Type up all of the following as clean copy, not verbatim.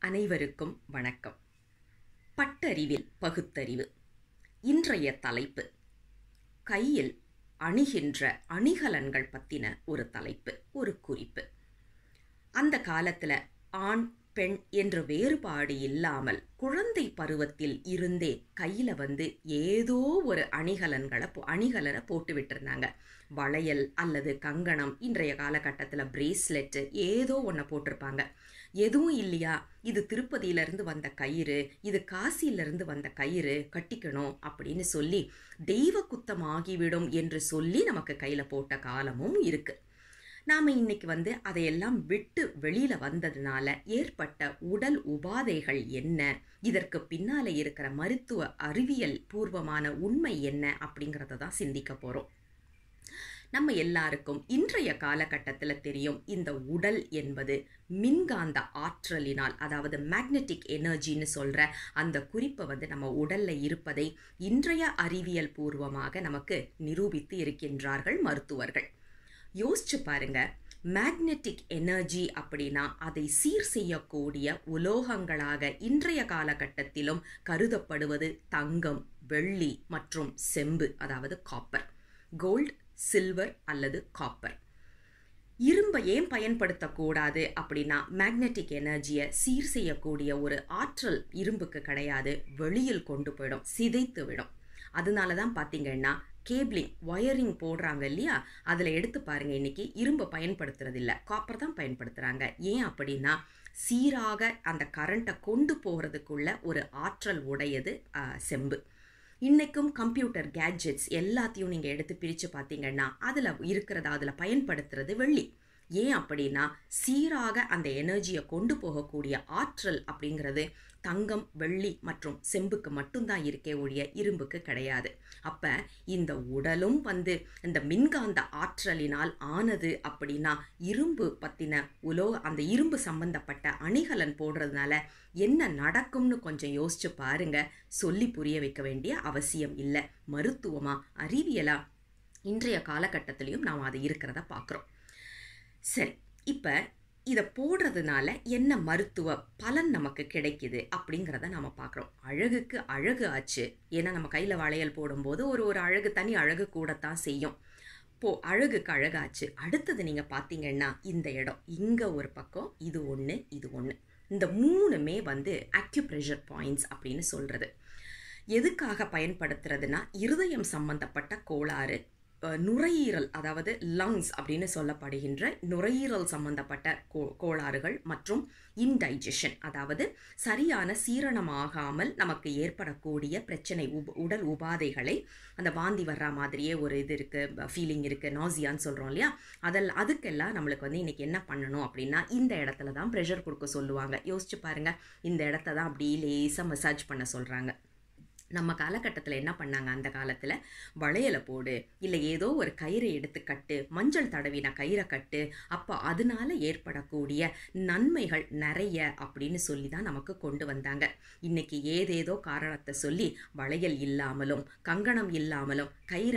அனைவருக்கும் வணக்கம். பட்டறிவில் பகுத்தறிவு. இன்றைய தலைப்பு கையில் அணிகின்ற அணிகலன்கள் பற்றின ஒரு தலைப்பு, ஒரு குறிப்பு. அந்த காலத்தில் ஆண் பெண் என்ற வேறுபாடு இல்லாமல் குழந்தை பருவத்தில் இருந்தே கையில் ஏதோ ஒரு அணிகலனை போட்டு விட்டுருந்தாங்க. வளையல் அல்லது கங்கணம், இன்றைய காலகட்டத்தில் பிரேஸ்லெட்டு, ஏதோ ஒன்றை போட்டிருப்பாங்க. எதுவும் இல்லையா, இது திருப்பதியிலேருந்து வந்த கயிறு, இது காசியிலேருந்து வந்த கயிறு, கட்டிக்கணும் அப்படின்னு சொல்லி தெய்வ குத்தமாகிவிடும் என்று சொல்லி நமக்கு கையில் போட்ட காலமும் இருக்குது. நாம் இன்னைக்கு அதையெல்லாம் விட்டு வெளியில் வந்ததுனால ஏற்பட்ட உடல் உபாதைகள் என்ன, இதற்கு பின்னாலே இருக்கிற மருத்துவ அறிவியல் பூர்வமான உண்மை என்ன அப்படிங்கிறத தான் சிந்திக்க போகிறோம். நம்ம எல்லாருக்கும் இன்றைய காலகட்டத்தில் தெரியும், இந்த உடல் என்பது மின்காந்த ஆற்றலினால், அதாவது மேக்னெட்டிக் எனர்ஜின்னு சொல்கிற அந்த குறிப்பை நம்ம உடலில் இருப்பதை இன்றைய அறிவியல் பூர்வமாக நமக்கு நிரூபித்து இருக்கின்றார்கள் மருத்துவர்கள். யோசிச்சு பாருங்க, மேக்னெட்டிக் எனர்ஜி அப்படின்னா அதை சீர் செய்யக்கூடிய உலோகங்களாக இன்றைய காலகட்டத்திலும் கருதப்படுவது தங்கம், வெள்ளி மற்றும் செம்பு, அதாவது காப்பர், கோல்டு, சில்வர் அல்லது காப்பர். இரும்பை ஏன் பயன்படுத்தக்கூடாது அப்படின்னா, மேக்னெட்டிக் எனர்ஜியை சீர் செய்யக்கூடிய ஒரு ஆற்றல் இரும்புக்கு கிடையாது, வெளியில் கொண்டு போயிடும், சிதைத்து விடும். அதனால தான் பார்த்தீங்கன்னா கேபிளிங், ஒயரிங் போடுறாங்க இல்லையா, அதில் எடுத்து பாருங்க, இன்னைக்கு இரும்பை பயன்படுத்துறது இல்லை, காப்பர் தான் பயன்படுத்துகிறாங்க. ஏன் அப்படின்னா சீராக அந்த கரண்ட்டை கொண்டு போகிறதுக்குள்ள ஒரு ஆற்றல் உடையது செம்பு. இன்றைக்கும் கம்ப்யூட்டர் கேட்ஜெட்ஸ் எல்லாத்தையும் நீங்கள் எடுத்து பிரித்து பார்த்தீங்கன்னா அதில் பயன்படுத்துறது வெள்ளி. ஏன் அப்படின்னா சீராக அந்த எனர்ஜியை கொண்டு போகக்கூடிய ஆற்றல் அப்படிங்கிறது தங்கம், வெள்ளி மற்றும் செம்புக்கு மட்டும்தான் இருக்கே ஒழிய இரும்புக்கு கிடையாது. அப்போ இந்த உடலும் இந்த மின்காந்த ஆற்றலினால் ஆனது அப்படின்னா இரும்பு பற்றின அந்த இரும்பு சம்பந்தப்பட்ட அணிகலன் போடுறதுனால என்ன நடக்கும்னு கொஞ்சம் யோசிச்சு பாருங்க. சொல்லி புரிய வைக்க வேண்டிய அவசியம் இல்லை. மருத்துவமா அறிவியலா இன்றைய காலகட்டத்திலையும் நாம் அது இருக்கிறத பார்க்குறோம். சரி, இப்போ இதை போடுறதுனால என்ன மருத்துவ பலன் நமக்கு கிடைக்குது அப்படிங்கிறத நம்ம பார்க்குறோம். அழகுக்கு அழகு ஆச்சு. ஏன்னா நம்ம கையில் வளையல் போடும்போது ஒரு அழகு, தனி அழகு கூடத்தான் செய்யும். அழகுக்கு அழகாச்சு. அடுத்தது நீங்கள் பார்த்தீங்கன்னா இந்த இடம், இங்கே ஒரு பக்கம், இது ஒன்று, இது ஒன்று, இந்த மூணுமே அக்யூப்ரெஷர் பாயிண்ட்ஸ் அப்படின்னு சொல்கிறது. எதுக்காக பயன்படுத்துறதுன்னா, இருதயம் சம்பந்தப்பட்ட கோளாறு, நுரையீரல், அதாவது லங்ஸ் அப்படின்னு சொல்லப்படுகின்ற நுரையீரல் சம்பந்தப்பட்ட கோளாறுகள் மற்றும் இன்டைஜஷன், அதாவது சரியான சீரணமாகாமல் நமக்கு ஏற்படக்கூடிய பிரச்சனை, உடல் உபாதைகளை, அந்த வாந்தி வர்ற மாதிரியே ஒரு இது இருக்குது, ஃபீலிங் இருக்குது, நாசியான்னு சொல்கிறோம் இல்லையா, அதுக்கெல்லாம் நம்மளுக்கு இன்றைக்கி என்ன பண்ணணும் அப்படின்னா இந்த இடத்துல தான் ப்ரெஷர் கொடுக்க சொல்லுவாங்க. யோசிச்சு பாருங்கள், இந்த இடத்த தான் அப்படி லேசாக மசாஜ் பண்ண சொல்கிறாங்க. நம்ம காலகட்டத்தில் என்ன பண்ணாங்க, அந்த காலத்தில் வளையலை போடு, இல்லை ஏதோ ஒரு கயிறை எடுத்து கட்டு, மஞ்சள் தடவின கயிறை கட்டு, அப்போ அதனால ஏற்படக்கூடிய நன்மைகள் நிறைய அப்படின்னு சொல்லி தான் நமக்கு கொண்டு வந்தாங்க. இன்னைக்கு ஏதேதோ காரணத்தை சொல்லி வளையல் இல்லாமலும் கங்கணம் இல்லாமலும்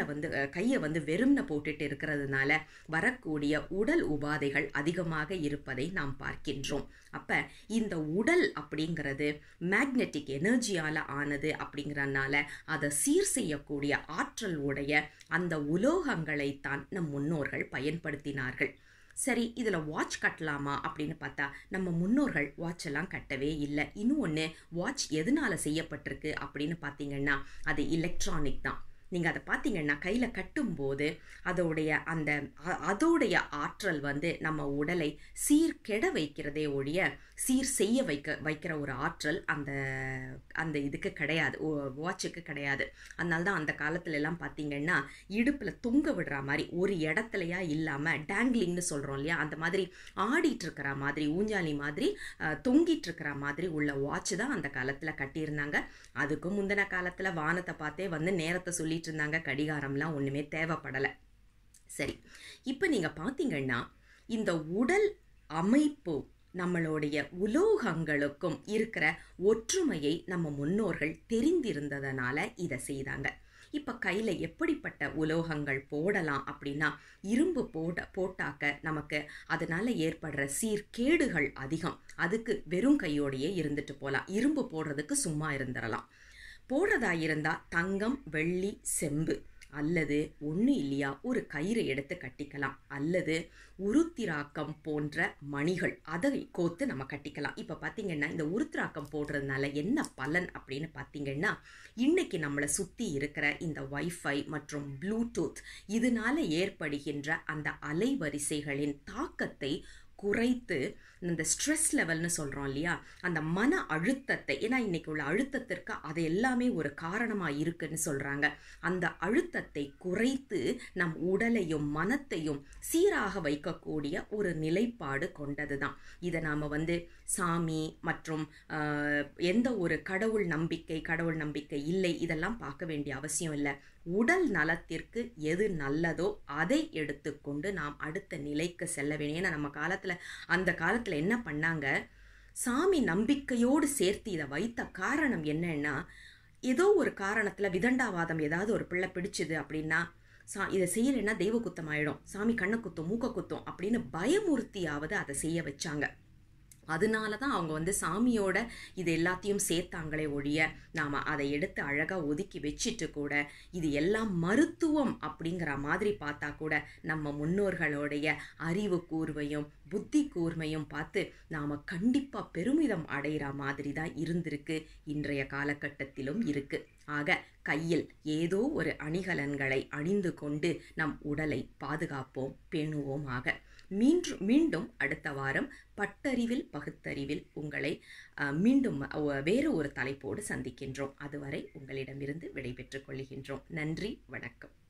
கையை வெறும்ன போட்டுட்டு இருக்கிறதுனால வரக்கூடிய உடல் உபாதைகள் அதிகமாக இருப்பதை நாம் பார்க்கின்றோம். அப்போ இந்த உடல் அப்படிங்கிறது மேக்னெட்டிக் எனர்ஜியால் ஆனது அப்படிங்கிறதுனால அதை சீர் செய்யக்கூடிய ஆற்றல் உடைய அந்த உலோகங்களைத்தான் நம் முன்னோர்கள் பயன்படுத்தினார்கள். சரி, இதில் வாட்ச் கட்டலாமா அப்படின்னு பார்த்தா நம்ம முன்னோர்கள் வாட்ச் எல்லாம் கட்டவே இல்லை. இன்னொன்று, வாட்ச் எதனால் செய்யப்பட்டிருக்கு அப்படின்னு பார்த்தீங்கன்னா அது எலக்ட்ரானிக் தான். நீங்கள் அதை பார்த்தீங்கன்னா கையில் கட்டும்போது அதோடைய ஆற்றல் நம்ம உடலை சீர்கெட வைக்கிறதே ஒழிய சீர் செய்ய வைக்கிற ஒரு ஆற்றல் அந்த இதுக்கு கிடையாது, வாட்சுக்கு கிடையாது. அதனால தான் அந்த காலத்துல எல்லாம் பார்த்தீங்கன்னா இடுப்பில் தொங்க விடுற மாதிரி, ஒரு இடத்துலையா இல்லாமல் டேங்கிளிங்னு சொல்கிறோம் இல்லையா, அந்த மாதிரி ஆடிட்டு இருக்கிற மாதிரி, ஊஞ்சாலி மாதிரி தொங்கிட்டு இருக்கிற மாதிரி உள்ள வாட்ச் தான் அந்த காலத்தில் கட்டியிருந்தாங்க. அதுக்கும் முந்தின காலத்தில் வானத்தை பார்த்தே நேரத்தை சொல்லி இருந்தாங்க, கடிகாரம்லாம் ஒன்றுமே தேவைப்படலை. சரி, இப்போ நீங்கள் பார்த்தீங்கன்னா இந்த உடல் அமைப்பு நம்மளுடைய உலோகங்களுக்கும் இருக்கிற ஒற்றுமையை நம்ம முன்னோர்கள் தெரிந்திருந்ததனால இதை செய்தாங்க. இப்போ கையில் எப்படிப்பட்ட உலோகங்கள் போடலாம் அப்படின்னா, இரும்பு போட்டாக்க நமக்கு அதனால் ஏற்படுற சீர்கேடுகள் அதிகம். அதுக்கு வெறும் கையோடையே இருந்துட்டு போகலாம். இரும்பு போடுறதுக்கு சும்மா இருந்துடலாம். போடுறதா இருந்தால் தங்கம், வெள்ளி, செம்பு அல்லது ஒன்று இல்லையா ஒரு கயிறை எடுத்து கட்டிக்கலாம். அல்லது உருத்திராக்கம் போன்ற மணிகள் அதை கோத்து நம்ம கட்டிக்கலாம். இப்போ பார்த்திங்கன்னா இந்த உருத்திராக்கம் போடுறதுனால என்ன பலன் அப்படின்னு பார்த்திங்கன்னா, இன்றைக்கி நம்மளை சுற்றி இருக்கிற இந்த வைஃபை மற்றும் ப்ளூடூத் இதனால ஏற்படுகின்ற அந்த அலைவரிசைகளின் தாக்கத்தை குறைத்து இந்த ஸ்ட்ரெஸ் லெவல்னு சொல்கிறோம் இல்லையா, அந்த மன அழுத்தத்தை, ஏன்னா இன்றைக்கி உள்ள அழுத்தத்திற்கு அது எல்லாமே ஒரு காரணமாக இருக்குன்னு சொல்கிறாங்க. அந்த அழுத்தத்தை குறைத்து நம் உடலையும் மனத்தையும் சீராக வைக்கக்கூடிய ஒரு நிலைப்பாடு கொண்டது தான். இதை நாம் சாமி மற்றும் எந்த ஒரு கடவுள் நம்பிக்கை இல்லை இதெல்லாம் பார்க்க வேண்டிய அவசியம் இல்லை. உடல் நலத்திற்கு எது நல்லதோ அதை எடுத்துக்கொண்டு நாம் அடுத்த நிலைக்கு செல்ல வேண்டும். ஏன்னா நம்ம அந்த காலத்தில் என்ன பண்ணாங்க, சாமி நம்பிக்கையோடு சேர்த்து இதை வைத்த காரணம் என்னன்னா, ஏதோ ஒரு காரணத்தில் விதண்டாவாதம் ஏதாவது ஒரு பிள்ளை பிடிச்சிது அப்படின்னா, இதை செய்யலைன்னா தெய்வ குத்தம் ஆயிடும், சாமி கண்ணை குத்தும் மூக்க குத்தும் அப்படின்னு பயமுறுத்தியாவது அதை செய்ய வச்சாங்க. அதனால தான் அவங்க சாமியோட இது எல்லாத்தையும் சேர்த்தாங்களே ஒழிய, நாம் அதை எடுத்து அழகாக ஒதுக்கி வச்சுட்டு கூட இது எல்லாம் மருத்துவம் அப்படிங்கிற மாதிரி பார்த்தா கூட நம்ம முன்னோர்களுடைய அறிவு கூர்மையும் புத்தி கூர்மையும் பார்த்து நாம் கண்டிப்பாக பெருமிதம் அடைகிற மாதிரி தான் இருந்திருக்கு, இன்றைய காலகட்டத்திலும் இருக்குது. ஆக கையில் ஏதோ ஒரு அணிகலன்களை அணிந்து கொண்டு நம் உடலை பாதுகாப்போம், பேணுவோம். ஆக மீண்டும் அடுத்த வாரம் பட்டறிவில் பகுத்தறிவில் உங்களை மீண்டும் வேறு ஒரு தலைப்போடு சந்திக்கின்றோம். அதுவரை உங்களிடமிருந்து விடைபெற்றுக் கொள்கின்றோம். நன்றி, வணக்கம்.